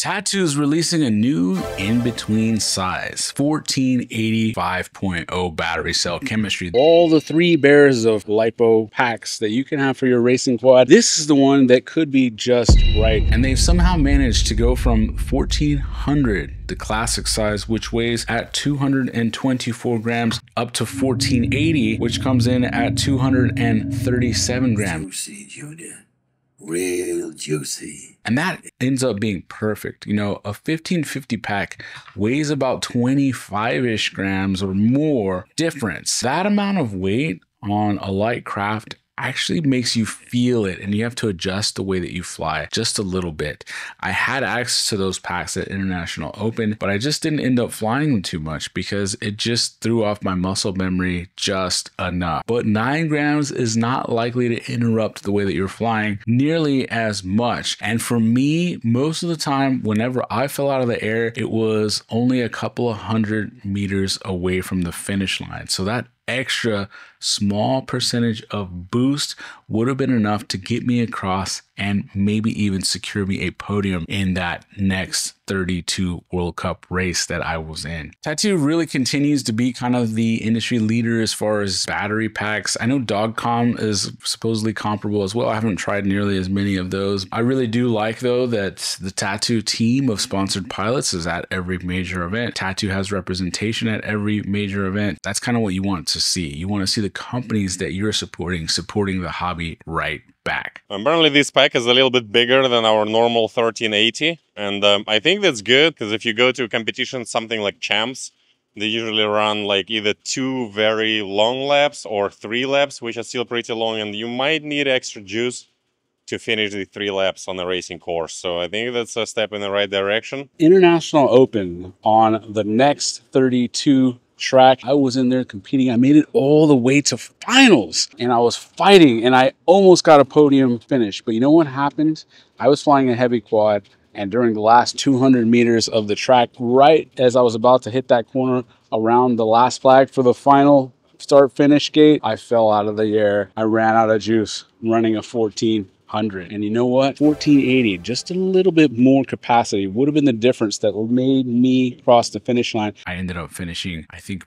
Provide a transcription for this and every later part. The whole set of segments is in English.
Tattu is releasing a new in-between size 1480 5.0 battery cell chemistry. All the three bears of lipo packs that you can have for your racing quad, this is the one that could be just right. And they've somehow managed to go from 1400, the classic size, which weighs at 224 grams, up to 1480, which comes in at 237 grams. Juicy, Junior. Real juicy. And that ends up being perfect. You know, a 1550 pack weighs about 25-ish grams or more difference. That amount of weight on a light craft actually makes you feel it, and you have to adjust the way that you fly just a little bit. I had access to those packs at International Open, but I just didn't end up flying them too much because it just threw off my muscle memory just enough. But 9 grams is not likely to interrupt the way that you're flying nearly as much. And for me, most of the time, whenever I fell out of the air, it was only a couple of 100 meters away from the finish line. So that extra small percentage of boost would have been enough to get me across and maybe even secure me a podium in that next 32 World Cup race that I was in. Tattu really continues to be kind of the industry leader as far as battery packs. I know Dogcom is supposedly comparable as well. I haven't tried nearly as many of those. I really do like, though, that the Tattu team of sponsored pilots is at every major event. Tattu has representation at every major event. That's kind of what you want to see. You want to see the companies that you're supporting the hobby right back. Apparently this pack is a little bit bigger than our normal 1380, and I think that's good, because if you go to a competition, something like champs, they usually run like either 2 very long laps or 3 laps, which are still pretty long, and you might need extra juice to finish the 3 laps on the racing course. So I think that's a step in the right direction. International Open on the next 32 track, I was in there competing. I made it all the way to finals, and I was fighting, and I almost got a podium finish. But you know what happened? I was flying a heavy quad, and during the last 200 meters of the track, right as I was about to hit that corner around the last flag for the final start finish gate, I fell out of the air. I ran out of juice running a 1400. And you know what? 1480, just a little bit more capacity would have been the difference that made me cross the finish line. I ended up finishing, I think,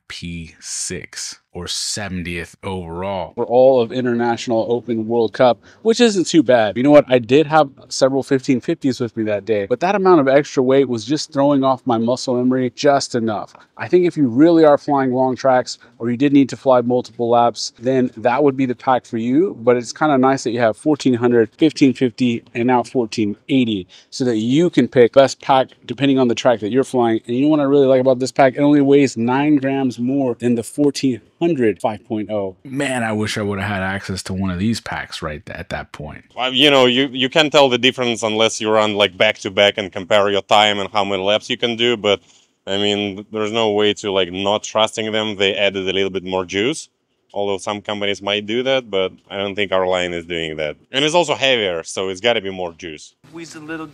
P6 or 70th overall for all of International Open World Cup, which isn't too bad. You know what? I did have several 1550s with me that day, but that amount of extra weight was just throwing off my muscle memory just enough. I think if you really are flying long tracks, or you did need to fly multiple laps, then that would be the pack for you. But it's kind of nice that you have 1400, 1550, and now 1480, so that you can pick best pack depending on the track that you're flying. And you know what I really like about this pack? It only weighs 9 grams more than the 1400 5.0. Man, I wish I would have had access to one of these packs right at that point. Well, you know, you can't tell the difference unless you run like back-to-back and compare your time and how many laps you can do. But I mean, there's no way to like not trusting them. They added a little bit more juice, although some companies might do that, but I don't think our line is doing that. And it's also heavier, so it's got to be more juice. With a little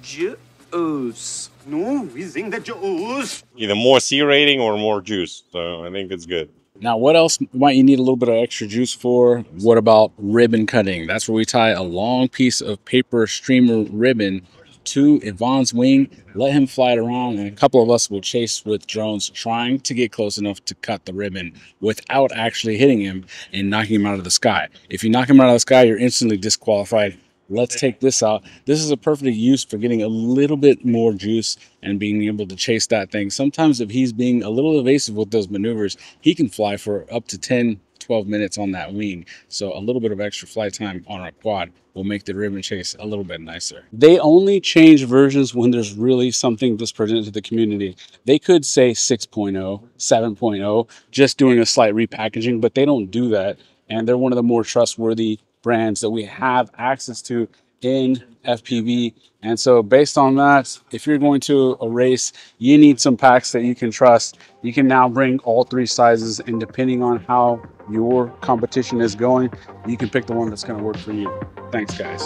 juice. No, we think that juice. Either more C rating or more juice. So I think it's good. Now, what else might you need a little bit of extra juice for? What about ribbon cutting? That's where we tie a long piece of paper streamer ribbon to Yvonne's wing, let him fly it around, and a couple of us will chase with drones trying to get close enough to cut the ribbon without actually hitting him and knocking him out of the sky. If you knock him out of the sky, you're instantly disqualified. Let's take this out. This is a perfect use for getting a little bit more juice and being able to chase that thing. Sometimes if he's being a little evasive with those maneuvers, he can fly for up to 10, 12 minutes on that wing. So a little bit of extra flight time on our quad will make the ribbon chase a little bit nicer. They only change versions when there's really something that's presented to the community. They could say 6.0, 7.0, just doing a slight repackaging, but they don't do that. And they're one of the more trustworthy brands that we have access to in FPV. And so based on that, if you're going to a race, you need some packs that you can trust. You can now bring all 3 sizes, and depending on how your competition is going, you can pick the one that's going to work for you. Thanks, guys.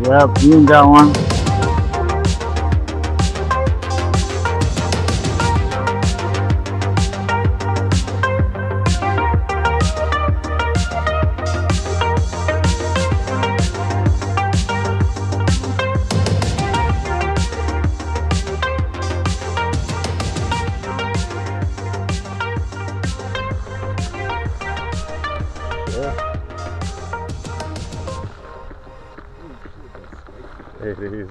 Yep, you got one. It is.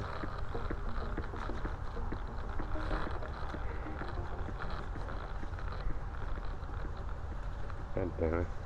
God damn it.